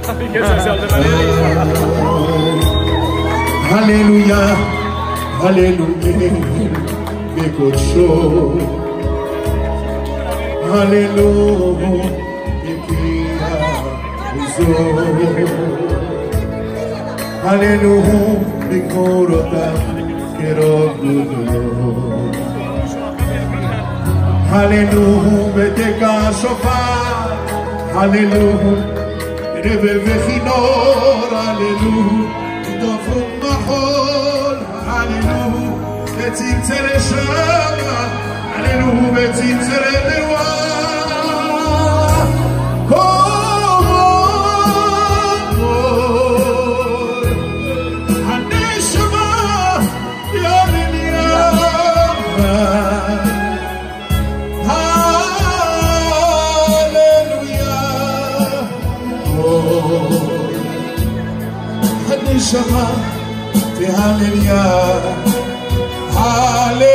הללויה, הללויה בקודשו, הללויה בקיאה וזו, הללויה בגבורותיו כרוב גדולו, הללויה בתקע שופר, הללויה רבב וכינור, הללויה דופו מחול, הללויה בצנצרי שמה, הללויה בצנצרי דרווה, הנשמה ירניה, הללויה, הנשמה והללויה, הללויה.